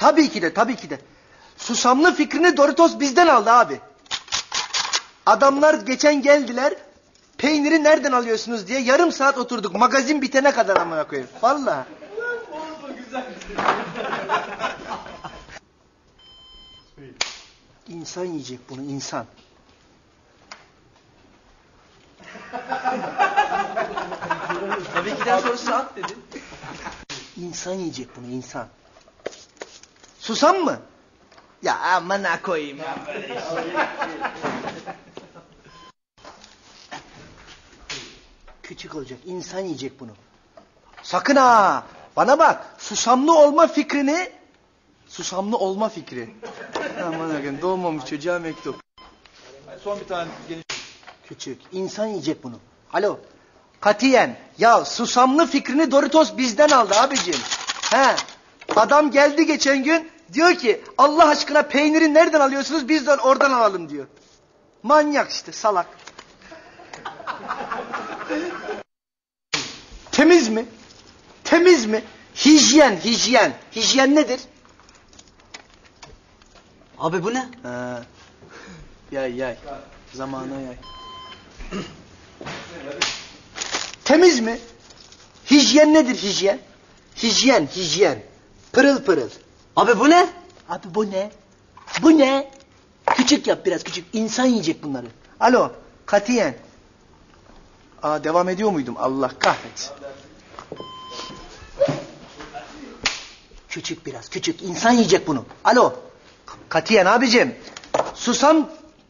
Tabii ki de, tabii ki de. Susamlı fikrini Doritos bizden aldı abi. Adamlar geçen geldiler. Peyniri nereden alıyorsunuz diye yarım saat oturduk. Magazin bitene kadar amına koyayım. Vallahi. İnsan yiyecek bunu, insan. Tabii ki'den sonra saat dedi. İnsan yiyecek bunu, insan. Susam mı? Ya amına koyayım. Küçük olacak, insan yiyecek bunu. Sakın ha! Bana bak, susamlı olma fikrini... Susamlı olma fikri. Aman akın, doğmamış çocuğa mektup. Son bir tane geniş. Küçük, insan yiyecek bunu. Alo, katiyen. Ya susamlı fikrini Doritos bizden aldı abicim. He, adam geldi geçen gün, diyor ki Allah aşkına peyniri nereden alıyorsunuz, biz de oradan alalım diyor. Manyak işte, salak. Temiz mi? Temiz mi? Hijyen, hijyen. Hijyen nedir? Abi bu ne? Ha. Yay. Zamana yay. Temiz mi? Hijyen nedir hijyen? Hijyen. Pırıl pırıl. Abi bu ne? Abi bu ne? Bu ne? Küçük yap biraz, küçük. İnsan yiyecek bunları. Alo, katiyen. Devam ediyor muydum? Allah kahretsin. Küçük biraz, küçük. İnsan yiyecek bunu. Alo, katiyen abicim. Susam...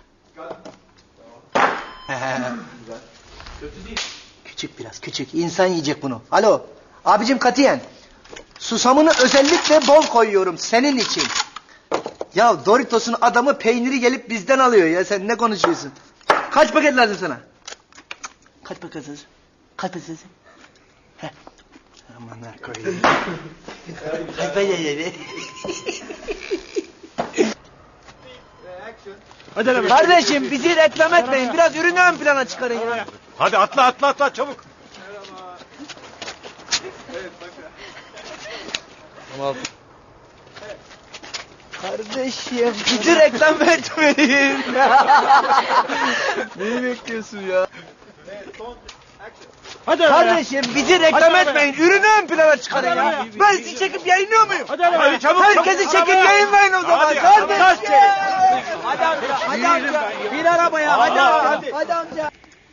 Küçük biraz, küçük. İnsan yiyecek bunu. Alo, abicim katiyen. Susamını özellikle bol koyuyorum senin için. Ya Doritos'un adamı peyniri gelip bizden alıyor ya. Sen ne konuşuyorsun? Kaç paket lazım sana? Kaç paket lazım? Kaç paket lazım? Heh. Aman ha koyayım. Kaç paket lazım? Hadi Kardeşim bizi reklam etmeyin. Biraz ürünü ön plana çıkarın ya. Hadi atla çabuk. Kardeşim bizi reklam etmeyin. Neyi bekliyorsun ya? Hadi Kardeşim bizi reklam etmeyin. Ürünü ön plana çıkarın ya. Ben sizi çekip yayınlıyor muyum? Hadi çabuk. Herkesi çekip yayınlayın o zaman. Kardeşim. Hadi amca. Bin arabaya. Hadi amca.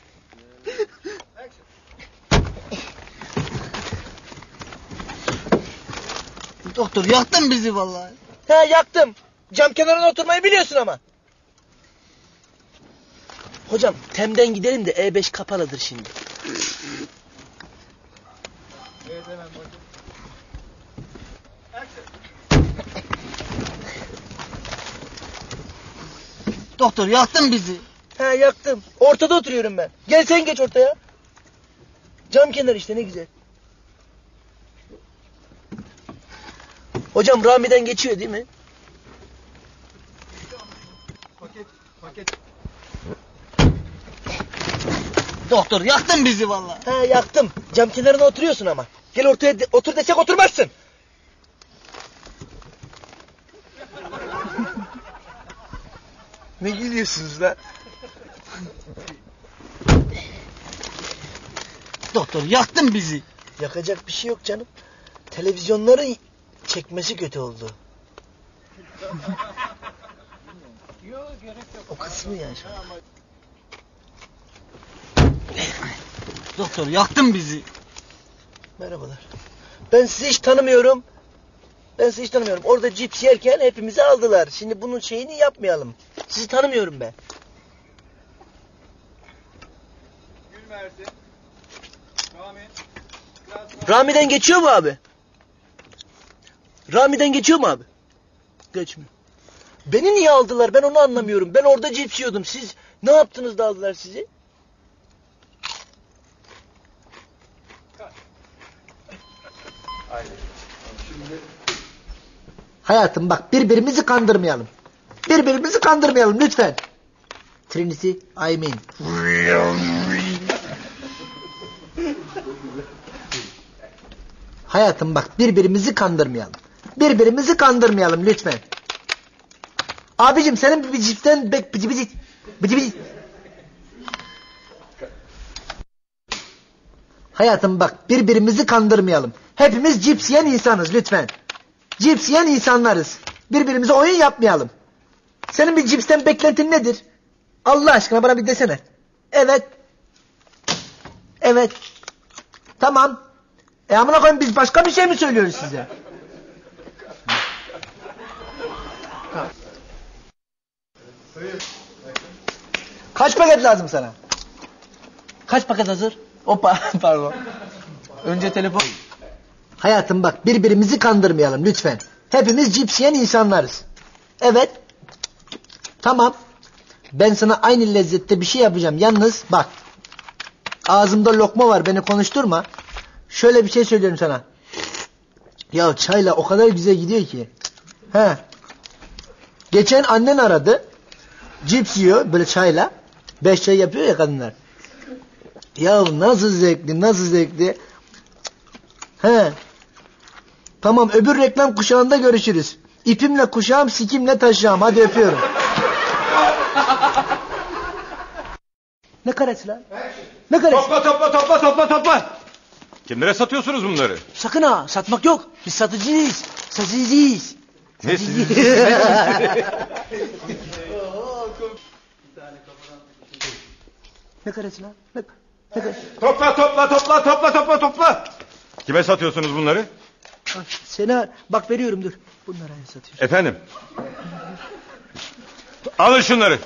Doktor yaktın bizi vallahi. He yaktım. Cam kenarına oturmayı biliyorsun ama. Hocam Tem'den gidelim de E5 kapalıdır şimdi. Evet hemen bakın. Doktor yaktın bizi. He yaktım. Ortada oturuyorum ben. Gel sen geç ortaya. Cam kenarı işte ne güzel. Hocam Rami'den geçiyor değil mi? Paket. Doktor yaktın bizi vallahi. He yaktım. Cam kenarına oturuyorsun ama. Gel ortaya otur desek oturmazsın. Ne gülüyorsunuz lan? Doktor yaktın bizi. Yakacak bir şey yok canım. Televizyonların çekmesi kötü oldu. O kısmı yani şu an. Doktor yaktın bizi. Merhabalar. Ben sizi hiç tanımıyorum. Orada cips yerken hepimizi aldılar. Şimdi bunun şeyini yapmayalım. Sizi tanımıyorum ben. Gülmersin. Rami. Rami'den geçiyor mu abi? Geçmiyor. Beni niye aldılar? Ben onu anlamıyorum. Ben orada cips yiyordum. Siz ne yaptınız da aldılar sizi? Hayatım bak birbirimizi kandırmayalım. Lütfen. Trinity, I mean. Hayatım bak birbirimizi kandırmayalım. Birbirimizi kandırmayalım lütfen. Abicim senin bir cipsten bıcı bıcı. Hayatım bak, birbirimizi kandırmayalım. Hepimiz cips yiyen insanız lütfen. Cips yiyen insanlarız. Birbirimize oyun yapmayalım. Senin bir cipsten beklentin nedir? Allah aşkına bana bir desene. Evet. Evet. Tamam. Amına koyayım, biz başka bir şey mi söylüyoruz size? Kaç paket lazım sana? Kaç paket hazır? Hoppa pardon. Önce telefon. Hayatım bak, birbirimizi kandırmayalım lütfen. Hepimiz cips yiyen insanlarız. Evet. Tamam. Ben sana aynı lezzette bir şey yapacağım. Yalnız bak. Ağzımda lokma var, beni konuşturma. Şöyle bir şey söylüyorum sana. Ya çayla o kadar güzel gidiyor ki. He. Geçen annen aradı. Cips yiyor böyle çayla. 5 çay yapıyor ya kadınlar. Ya nasıl zevkli, nasıl zevkli. He. Tamam, öbür reklam kuşağında görüşürüz. İpimle kuşağım, sikimle taşıyam. Hadi öpüyorum. Ne karesi lan? Ne karesi? Topla. Kimlere satıyorsunuz bunları? Sakın ha, satmak yok. Biz satıcıyız. Satıcıyız. Ne Ne karesi lan? Ne karesi? Topla. Kime satıyorsunuz bunları? Sena bak, veriyorum dur. Bunlara satıyorsun. Efendim? Alın şunları.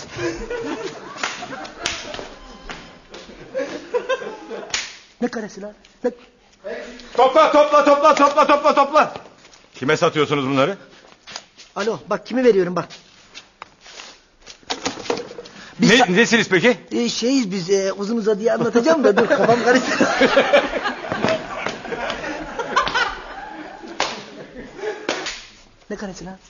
Ne karesi lan? Ne... Topla. Kime satıyorsunuz bunları? Alo bak, kimi veriyorum bak. Biz Nesiniz peki? Şeyiz biz, uzun uzadıya anlatacağım da dur, kafam karıştı. Ne karesi lan?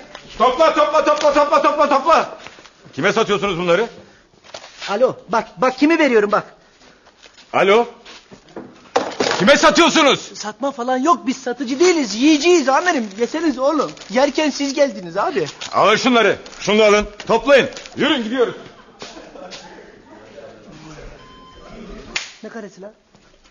Topla. Kime satıyorsunuz bunları? Alo bak kimi veriyorum bak. Alo? Kime satıyorsunuz? Satma falan yok, biz satıcı değiliz, yiyeceğiz amirim. Yeseniz oğlum. Yerken siz geldiniz abi. Alın şunları. Şunu da alın. Toplayın. Yürün gidiyoruz. Ne karesi lan?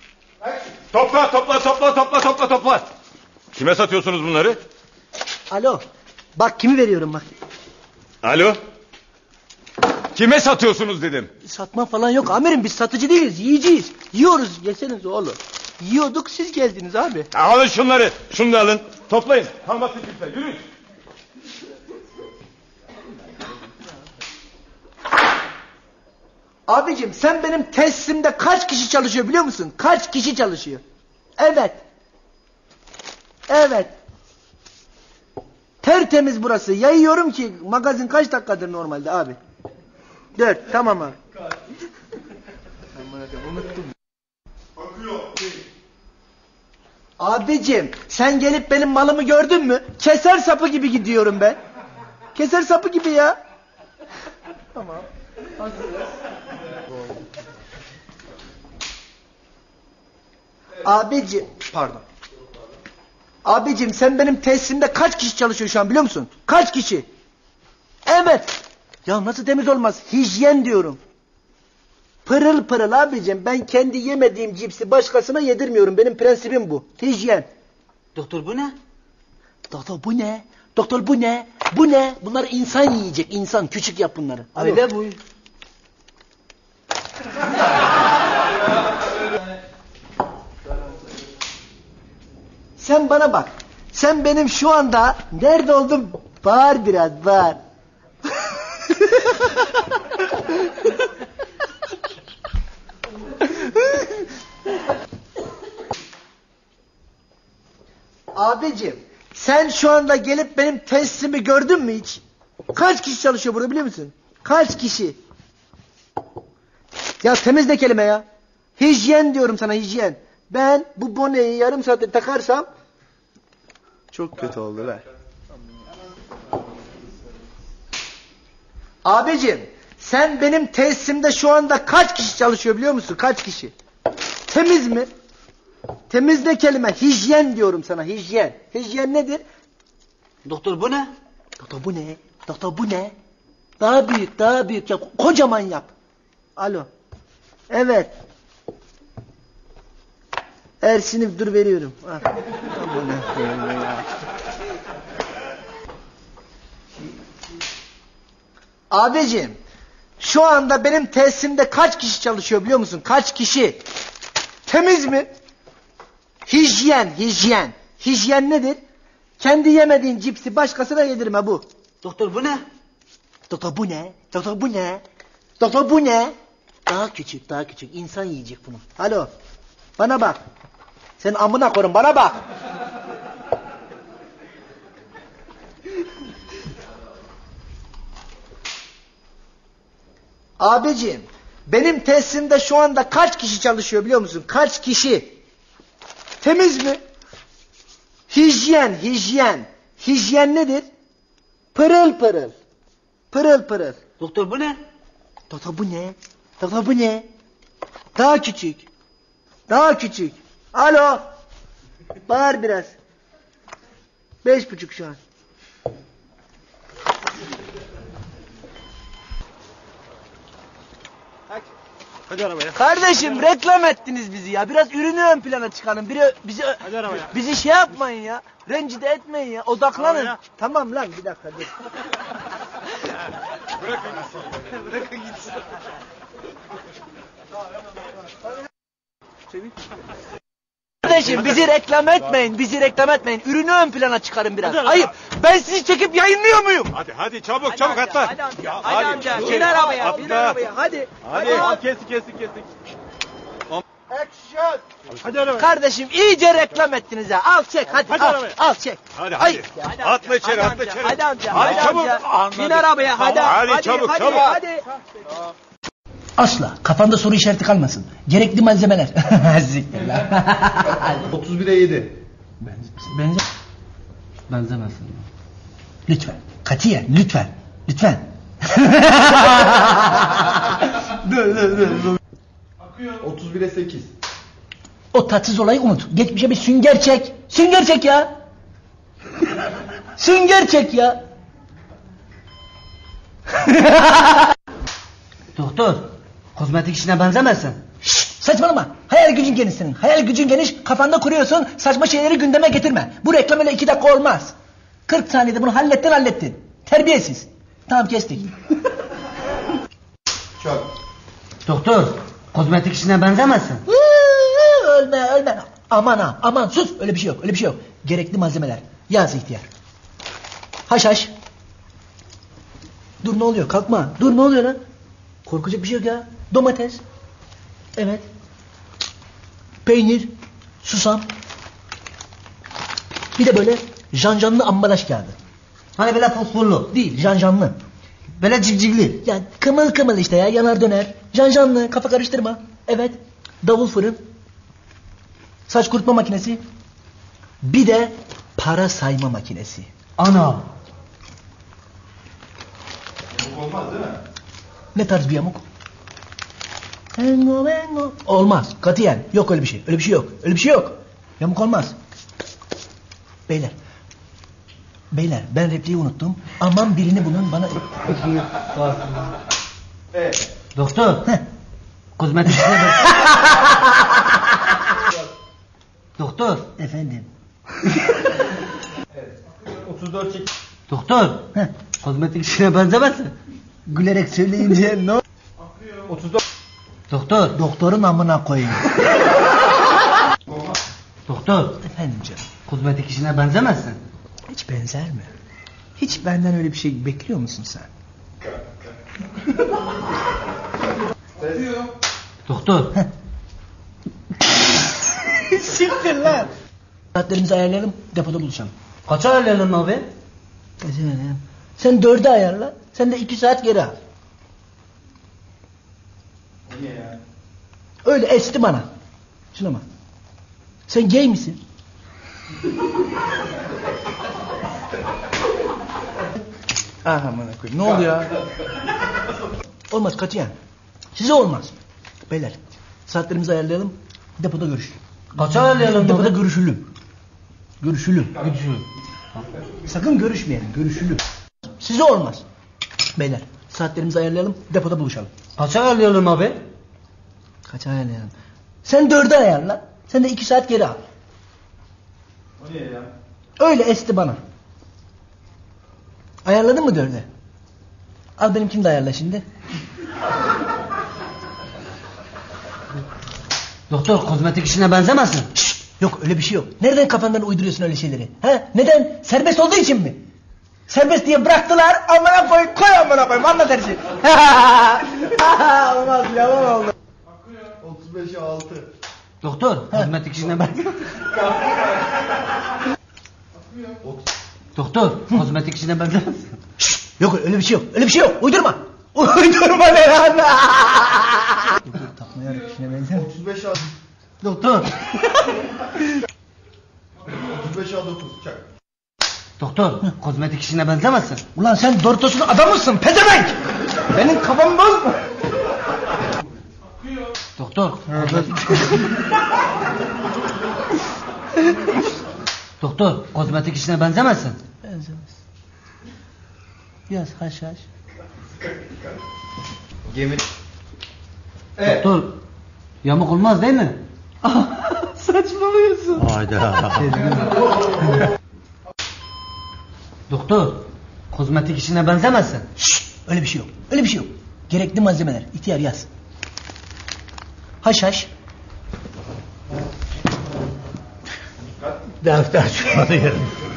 Topla. Kime satıyorsunuz bunları? Alo bak, kimi veriyorum bak. Alo? Kime satıyorsunuz dedim. Satma falan yok amirim, biz satıcı değiliz, yiyeceğiz. Yiyoruz, yeseniz oğlum. Yiyorduk, siz geldiniz abi. Alın şunları. Şunu da alın. Toplayın. Kalmasın kimse. Yürüyün. Abicim sen benim tesisimde kaç kişi çalışıyor biliyor musun? Kaç kişi çalışıyor? Evet. Tertemiz burası. Yayıyorum ki, magazin kaç dakikadır normalde abi? 4, tamam abi. Abicim sen gelip benim malımı gördün mü? Keser sapı gibi gidiyorum ben. Keser sapı gibi ya. Tamam. Abicim pardon. Abicim sen benim tesisimde kaç kişi çalışıyor şu an biliyor musun? Kaç kişi? Evet. Ya nasıl temiz olmaz? Hijyen diyorum. Pırıl pırıl abicim, ben kendi yemediğim cipsi başkasına yedirmiyorum. Benim prensibim bu. Hijyen. Doktor bu ne? Doktor bu ne? Doktor bu ne? Bu ne? Bunlar insan yiyecek. İnsan. Küçük yap bunları. Öyle bu. Sen bana bak. Sen benim şu anda nerede oldum? Bağır biraz, bağır. Abicim sen şu anda gelip benim tesisimi gördün mü hiç? Kaç kişi çalışıyor burada biliyor musun? Kaç kişi? Ya temizle kelime ya. Hijyen diyorum sana, hijyen. Ben bu boneyi yarım saatte takarsam çok kötü oldu be. Abicim sen benim tesisimde şu anda kaç kişi çalışıyor biliyor musun? Kaç kişi? Temiz mi? Temizle kelime. Hijyen diyorum sana. Hijyen. Hijyen nedir? Doktor bu ne? Doktor bu ne? Doktor bu ne? Daha büyük, daha büyük yap. Kocaman yap. Alo. Evet. Ersin'im dur veriyorum. Al. Aman Allah'ım ya. Abicim, şu anda benim tesisimde kaç kişi çalışıyor biliyor musun? Kaç kişi? Temiz mi? Hijyen, hijyen. Hijyen nedir? Kendi yemediğin cipsi başkasına yedirme bu. Doktor bu ne? Doktor bu ne? Doktor bu ne? Doktor bu ne? Daha küçük, daha küçük. İnsan yiyecek bunu. Alo. Bana bak. Sen amına koyun bana bak. Abicim, benim tesisimde şu anda kaç kişi çalışıyor biliyor musun? Kaç kişi? Temiz mi? Hijyen, hijyen. Hijyen nedir? Pırıl pırıl. Pırıl pırıl. Doktor bu ne? Doktor bu ne? Doktor bu ne? Daha küçük. Daha küçük. Alo. Bağır biraz. 5,5 şu an. Hadi arabaya. Kardeşim reklam ettiniz bizi ya. Biraz ürünü ön plana çıkarın. Hadi arabaya. Bizi şey yapmayın ya. Rencide etmeyin ya. Odaklanın. Arabaya. Tamam lan bir dakika dur. Bırakın gitsin. Bırakın gitsin. Kardeşim bizi reklam etmeyin. Bizi reklam etmeyin. Ürünü ön plana çıkarın biraz. Hadi Ayıp. Ben sizi çekip yayınlıyor muyum? Hadi çabuk çabuk atla. Hadi amca. Ya, Hadi amca. dur. Bin arabaya. Bin Atla. arabaya. Hadi. Hadi. Kestik. Action. Hadi arabaya. Kardeşim iyice reklam ettiniz ha. Al çek hadi. Hadi al, arabaya. al çek. Hadi. Ay. Atla içeri Hadi atla amca, içeri. hadi amca. Hadi çabuk. amca. Anladık. Bin arabaya hadi. Hadi, çabuk, hadi, çabuk. Hadi. Asla. Kafanda soru işareti kalmasın. Gerekli malzemeler. Siktir lan. 31'e 7. Benzemezsin. Lütfen. Katiyen. Lütfen. Lütfen. dur. 31'e 8. O tatsız olayı unut. Geçmişe bir sünger çek. Sünger çek ya. Sünger çek ya. Doktor, kozmetik işine benzemezsin. Şşt, saçmalama. Hayal gücün geniş senin. Hayal gücün geniş. Kafanda kuruyorsun. Saçma şeyleri gündeme getirme. Bu reklam öyle 2 dakika olmaz. 40 saniyede bunu hallettin. Terbiyesiz. Tamam kestik. Çok. Doktor, kozmetik işine benzemezsin. ölme. Aman ha. Aman sus. Öyle bir şey yok. Gerekli malzemeler. Yaz ihtiyar. Haşhaş. Dur ne oluyor? Kalkma. Dur ne oluyor lan? Korkacak bir şey yok ya. Domates. Evet. Peynir. Susam. Bir de böyle janjanlı ambalaj kağıdı. Hani böyle fosforlu, Değil janjanlı. böyle civcivli. Yani kımıl işte ya yanar döner. Janjanlı kafa karıştırma. Evet. Davul fırın. Saç kurutma makinesi. Bir de para sayma makinesi. Ana. Olmaz değil mi? Ne tarz bir yamuk? Engo. Olmaz. Katiyen. Yok öyle bir şey. Öyle bir şey yok. Yamuk olmaz. Beyler ben repliği unuttum. Aman birini bulun bana... Evet. Doktor, Heh. kozmetik işine benzemezsin. Doktor, Efendim. 34 çek. doktor, Heh. kozmetik işine benzemezsin. Gülerek söyleyince ne? 34. Doktor, Doktorun amına koyayım. doktor, Efendim canım. kozmetik işine benzemezsin. Hiç benzer mi? Hiç benden öyle bir şey bekliyor musun sen? Doktor, Siktir lan. Saatlerimizi ayarlayalım, depoda buluşalım. kaça ayarlayalım abi? Sen 4'e ayarla, sen de 2 saat geri al. Niye ya? Öyle esti bana. Şuna bak. Sen gay misin? Aha bana koyayım. Ne oluyor? Olmaz katiyen. Size olmaz. Beyler saatlerimizi ayarlayalım. Depoda görüşürüz. Kaça ayarlayalım Depoda abi? görüşülü. Görüşülü. Güçlü. Sakın görüşmeyelim. Görüşülü. Size olmaz. Beyler saatlerimizi ayarlayalım. Depoda buluşalım. Kaça ayarlayalım abi? Kaç ayarlayalım? Sen 4'e ayarla. Sen de 2 saat geri al. O niye ya? Öyle esti bana. Ayarladın mı 4'e? Al benimkini de ayarla şimdi. Doktor kozmetik işine benzemezsin. Şşt, yok öyle bir şey yok. Nereden kafandan uyduruyorsun öyle şeyleri? He? Neden? Serbest olduğu için mi? Serbest diye bıraktılar. Amına koy, koy amına koy. Anlat her şeyi. Olmaz, yalan oldu. 35'e 6. Doktor kozmetik işine benzemezsin. Doktor kozmetik işine benzemezsin. Şşt, yok öyle bir şey yok. Öyle bir şey yok. Uydurma. Uydurma ne lan? Takmayarak işine benzer. 35'e 6. Doktor. 35'e 9. Çak. Doktor kozmetik işine benzemezsin. Ulan sen Doritos'un adamı mısın? Pezevenk! Benim kafamı bozma. Doktor. Doktor kozmetik işine benzemezsin. Benzemez. Biraz haşhaş. Gemi. Evet. Doktor yamuk olmaz değil mi? Saçmalıyorsun. Doktor kozmetik işine benzemezsin. Şşt, öyle bir şey yok. Öyle bir şey yok. Gerekli malzemeler. İhtiyar yaz. Haşhaş. Defter çalıyor.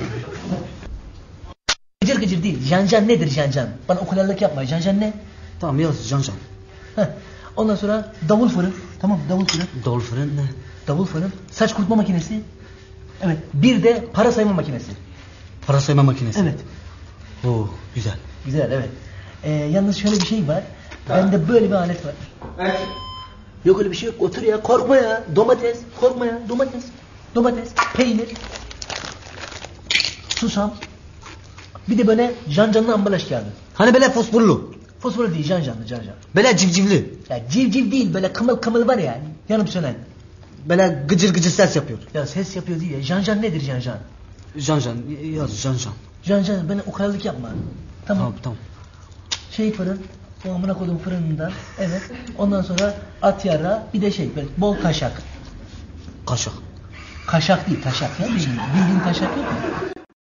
Gıcır gıcır değil. Janjan nedir janjan? Bana okulallık yapma. Janjan ne? Tamam yaz Can. Heh. Ondan sonra davul fırın. Tamam davul fırın. Davul fırın ne? Davul fırın. Saç kurutma makinesi. Evet. Bir de para sayma makinesi. Para sayma makinesi. Evet. Oo güzel. Güzel evet. Yalnız şöyle bir şey var. Bende böyle bir alet var. Evet. Yok öyle bir şey yok. Otur ya. Korkma ya. Domates. Korkma ya. Domates. Domates. Peynir. Susam. Bir de böyle janjanlı ambalaj kağıdı. Hani böyle fosforlu. Fosfor değil janjanlı janjan. Böyle civcivli. Ya civciv değil böyle kımıl kımıl var ya. Yanıp sönen. Böyle gıcır gıcır ses yapıyor. Ya ses yapıyor değil ya. Janjan nedir janjan? Can yaz Can. Janjan bana ukalalık yapma. Tamam. Tamam. Şey fırın. O amına koydum fırınından. Evet. Ondan sonra at yara. Bir de şey böyle bol kaşak. Kaşık. Kaşak değil taşak ya. Bildiğin taşak yok mu?